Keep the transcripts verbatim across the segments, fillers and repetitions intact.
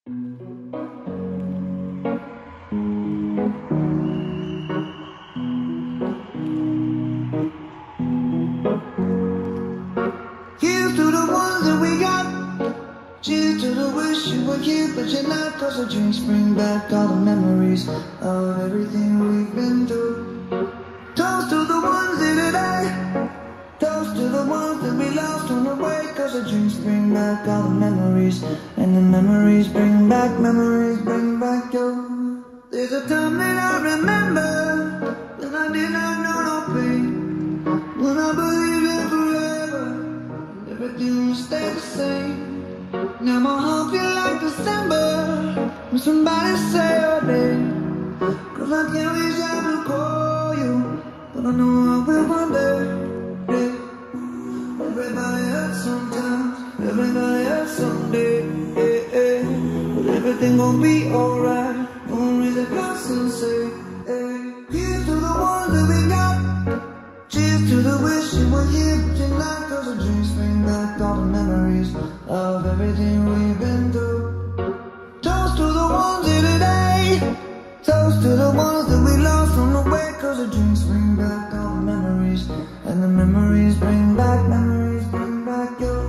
Here's to the ones that we got. Cheers to the wish you were here, but you're not. Cause the drinks bring back all the memories of everything we've been through. Toast to the ones here today. Toast to the ones that we lost on the way. Cause the drinks bring back all the memories, and the memories bring back, memories bring back you. There's a time that I remember when I did not know no pain, when I believed in forever and everything would stay the same. Now my heart feel like December when somebody say your name. Cause I can't reach out to call you, but I know I will one day. Yeah. Everybody hurts sometimes, everybody hurts someday. Yeah, yeah. But everything gon' be alright. Gonna raise a glass and say, hey. Here's to the ones that we got. Cheers to the wish you were here, but you're not. Cause the drinks bring back all the memories of everything we've been through. Toast to the ones here today. Toast to the ones that we lost on the way. Cause the drinks bring back all the memories, and the memories bring back, memories bring back your.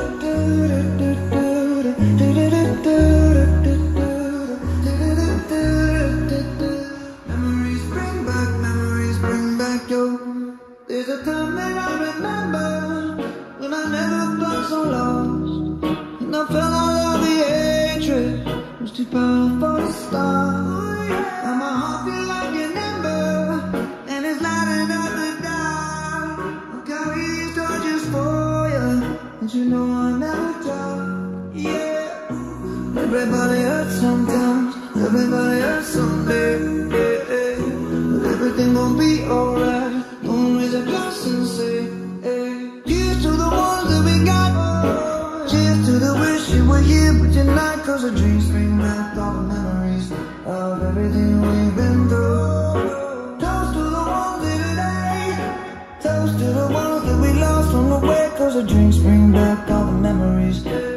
Memories bring back, memories bring back your. There's a time that I remember when I never felt so lost, and I felt all of the hatred was too powerful to stop. Now my heart feel like an ember, and it's lighting up the dark. I'll carry these torches for you, and you know I never drop. Yeah. Everybody hurts sometimes, everybody hurts someday. Yeah, yeah. But everything gon' be alright. Gonna raise a glass and say, hey. Cheers to the ones that we got. Cheers to the wish you were here, but you're not. Cause the dreams bring back all the memories of everything we've been through. Toast to the ones here today. Toast to the ones that we lost on the way. Cause the drinks bring back all the memories.